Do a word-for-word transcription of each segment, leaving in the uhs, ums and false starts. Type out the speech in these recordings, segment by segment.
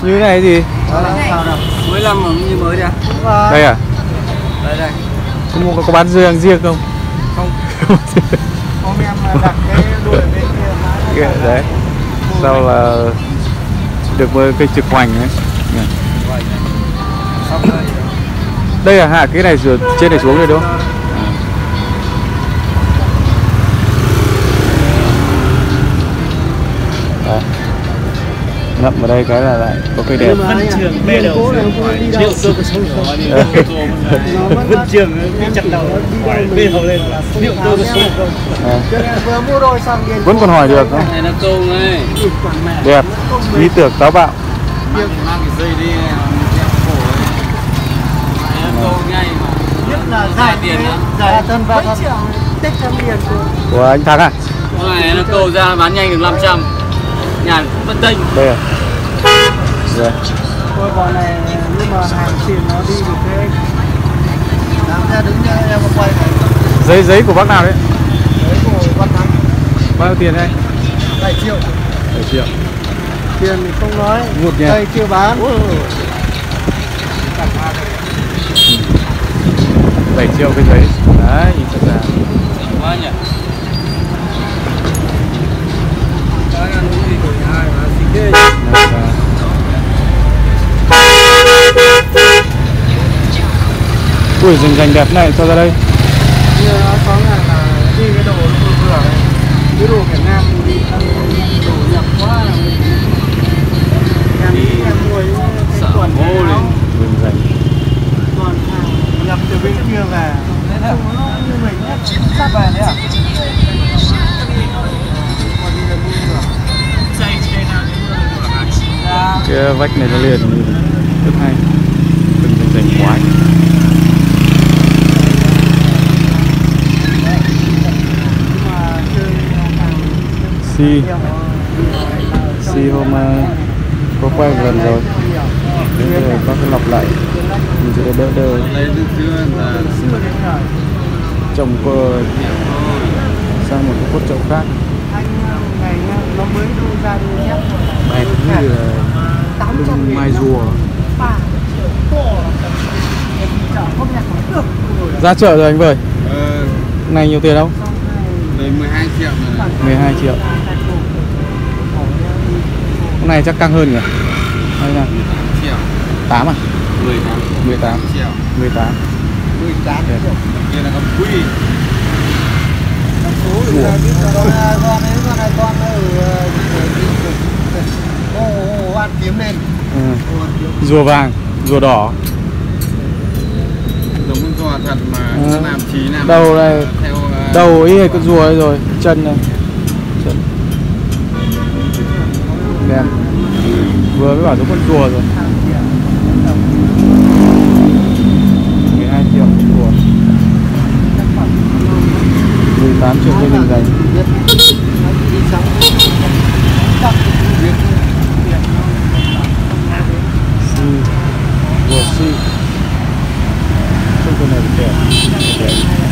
Như này gì? Mới làm như mới đây à? Đây à? Đây đây. Có, có bán riêng riêng không? Không. Hôm em đặt cái đuôi bên kia. Đấy. Sau là được với cây trực hoành ấy. Đây là hạ cái này từ trên này xuống đây đúng không? À. Ngậm vào đây cái là lại có cây đẹp. Vân Trường bê đầu triệu tôi có sống rồi Vân Trường bị chặt đầu bê đầu lên liệu tôi có sống không? Vừa mua đôi xong vẫn còn hỏi được. Này là công ấy. Đẹp, ý tưởng táo bạo. Mang cái dây đi đeo cổ ấy. Này là công ngay mà. Nhất là giải tiền á. Giải thân vào thân. Tích trăm tiền của anh Thắng à? Cái này nó câu ra bán nhanh được năm trăm. Nhà vẫn tênh. Đây à? Rồi. Ôi bọn này nhưng mà hàng tiền nó đi được thế. Làm ra đứng ra em mà quay này. Giấy giấy của bác nào đấy? Giấy của Văn Thắng. Bao nhiêu tiền đây? bảy triệu. bảy triệu. Tiền thì không nói. Một nhỉ? Đây chưa bán. bảy triệu cái giấy. Đấy, nhìn thật ra. Quá nhỉ. Cái ăn gì của ai mà xinh ghê. Ui, rừng rành đẹp này, cho ra đây. Như nó có là đi cái đồ nó vừa vừa này. Cái đồ Việt Nam đi ăn đồ nhập quá. Em đi em mua cái tuần Ô lên. Rừng rành. Còn nhập từ bên kia về. Nó như mình nhé. Sát về đấy à? Cái vách này nó liền rất hay. Rừng rành rành quái. Si Si hôm uh, có quay một lần rồi. Đến rồi có cái lọc lại. Mình sẽ đỡ đỡ. Trồng cơ sang một cái cốt chậu khác. Nó mới ra đi nhé. Này cũng như là lưng mai rùa. Ra chợ rồi anh Vời. Ờ. Này nhiều tiền không? Đây mười hai triệu rồi. mười hai triệu. Cái này chắc căng hơn nhỉ? Hay là Triệu. tám à? mười tám. mười tám Triệu. mười tám. mười tám triệu. Kia là con quỷ. Rùa. Con con ấy con này con ở ô ăn kiếm lên. Ừ. Rùa vàng, rùa đỏ. Giống con rùa thật mà ừ. Nó làm trí làm đầu này theo uh, đầu ý con rùa ấy rồi, chân này. Chân. Đẹp. Vừa mới bảo giống con rùa rồi. mười hai triệu rùa. mười tám triệu cái rừng rành. Si. Rùa si. Trông con này đẹp. Đẹp.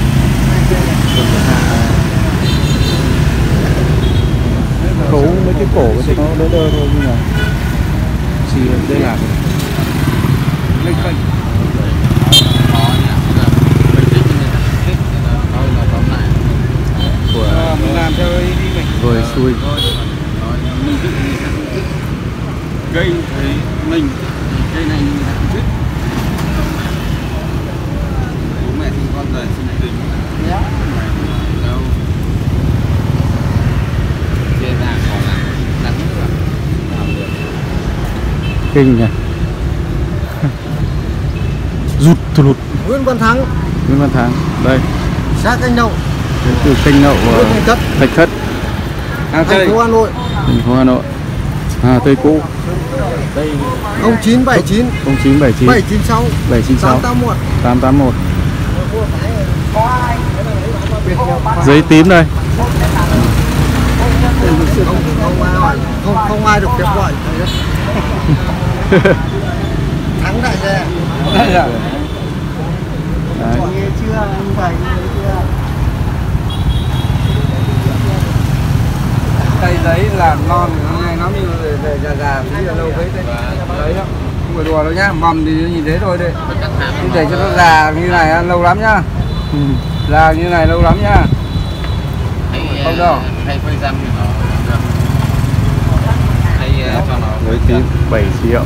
Khấu mấy cái cổ thì nó đỡ đỡ thôi nhưng mà xì dây lạc lên kênh của mình làm theo ý mình rồi xui cây thấy mình cây này mình làm biết bố mẹ sinh con rồi sinh tình đâu trên là có là nắng được kinh nhỉ. Rụt thụt lụt. Nguyễn Văn Thắng. Nguyễn Văn Thắng đây Xã Kênh Nậu. đến từ Kênh Nậu và Thạch Thất, thành phố Hà Nội. thành phố Hà Nội. À, Tây cũ. không chín bảy chín không chín bảy chín bảy chín sáu bảy chín sáu tám tám một tám tám một. Giấy tím đây. Không, không ai hỏi, không không ai được phép gọi. Thắng đại gia. Đấy. Nghe chưa anh thầy chưa? Cây giấy là non, ngày nó như về già già tí là lâu đấy đấy. Đấy đó. Không phải đùa đâu nhá, mầm thì nhìn thế thôi đấy. Cứ để cho nó già như này lâu lắm nhá. Ừ. Già như này lâu lắm nhá. Không đâu. Hay quay răm thì nó hay cho nó với tí bảy triệu.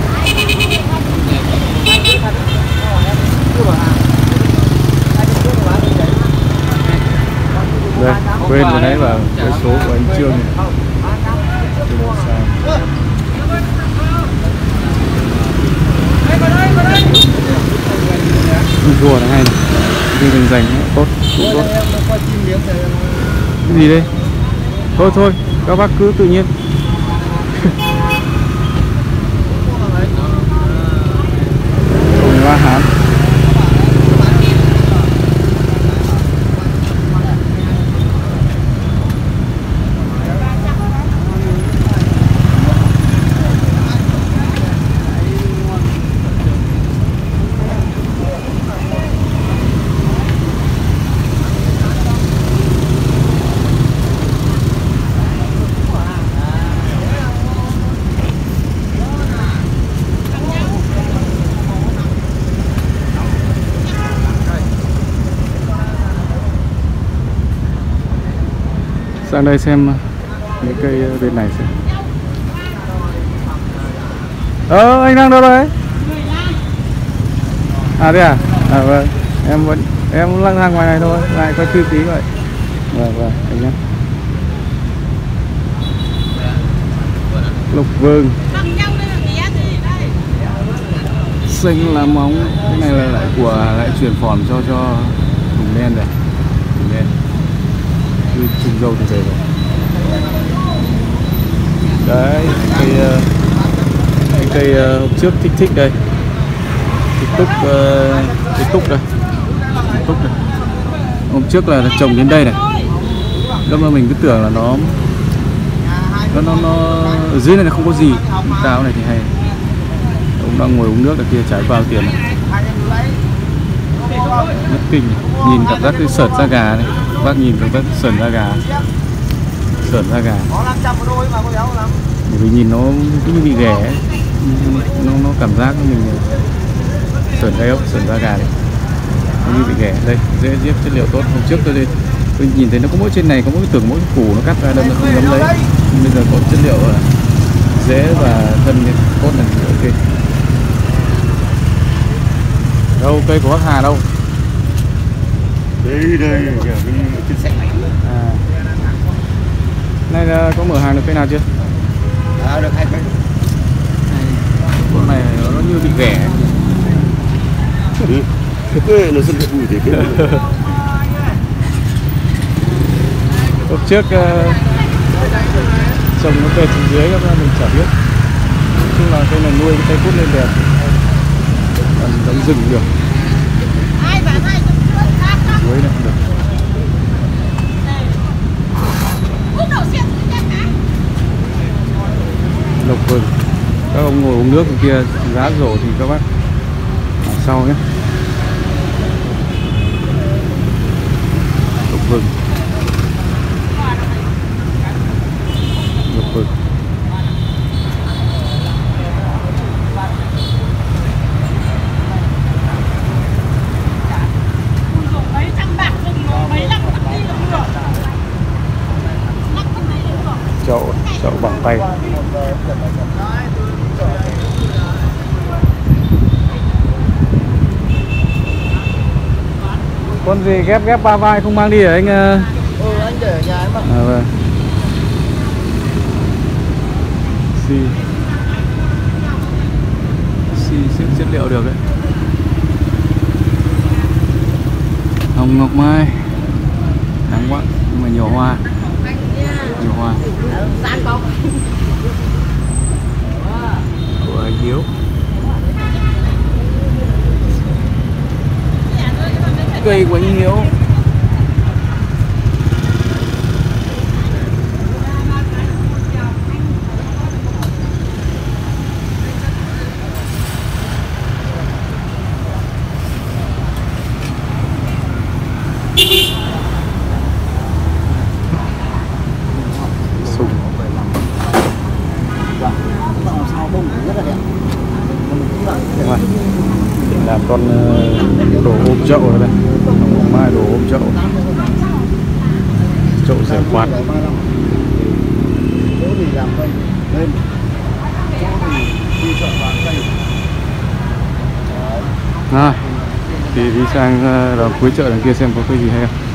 Đây, quên vừa nãy vào cái số của anh Trương này. Rùa này hay này. Đi mình dành tốt, cũng tốt. Cái gì đây? Thôi thôi, các bác cứ tự nhiên. Cùng hoa hán. Sang đây xem cái cây bên này xem. Ờ anh đang đâu đấy? À đây à? À vâng. Em vẫn em lăng thang ngoài này thôi, lại quay tư tí vậy. Vâng vâng anh nhé. Lục Vương. Xanh lá móng, cái này là lại của lại chuyển phỏng cho cho Hùng đen này. Hùng đen. Trùng dâu thì về rồi. Đấy, cây cái cây hôm trước thích thích đây. Thích túc uh, thích túc đây. Thích túc đây. Hôm trước là trồng đến đây này. Lúc mà mình cứ tưởng là nó nó nó, nó ở dưới này là không có gì. Táo này thì hay. Ông đang ngồi uống nước ở kia trái bao tiền này. Rất kinh. Nhìn cảm giác cái sởn da gà này. Bác nhìn thấy bác sởn da gà, sởn da gà. Bởi vì nhìn nó cứ như bị ghẻ ấy. Nó, nó cảm giác mình sởn gai ốc, sởn da gà đấy. Nó như bị ghẻ. Đây, dễ diếp chất liệu tốt. Hôm trước tôi lên tôi nhìn thấy nó có mỗi trên này, có mỗi tưởng mỗi củ nó cắt ra đâm nó không ngấm lấy. Bây giờ có chất liệu là dễ và thân tốt này, ok. Đâu cây của bác Hà đâu? đây đây cái trên sách này. À. Nay là có mở hàng được cây nào chưa? À, được hai cây. Con này nó như bị ghẻ. Ừ. Cái nó rất là vui thế kia. Hôm trước uh, trồng nó về trên dưới các bạn mình chả biết. Nói chung là cây này nuôi cái cây cút lên đẹp. Còn giống rừng được. Dưới này được. Lộc Vừng. Các ông ngồi uống nước kia giá rổ thì các bác ở sau nhé. Lộc Vừng. Lộc Vừng. Chậu, chậu bằng tay. Con gì ghép ghép ba vai không mang đi hả anh? Ừ, anh để ở nhà em ạ. À, vâng. Xì Xì xếp chất liệu được đấy. Hồng ngọc mai nắng quá nhưng mà nhiều hoa, nhiều hoa của anh Hiếu. Cây của anh Hiếu. làm con đồ ôm chậu rồi đây, hồng mai đồ ôm chậu, chậu rửa quạt. Rồi, thì đi sang đằng cuối chợ đằng kia xem có cái gì hay không.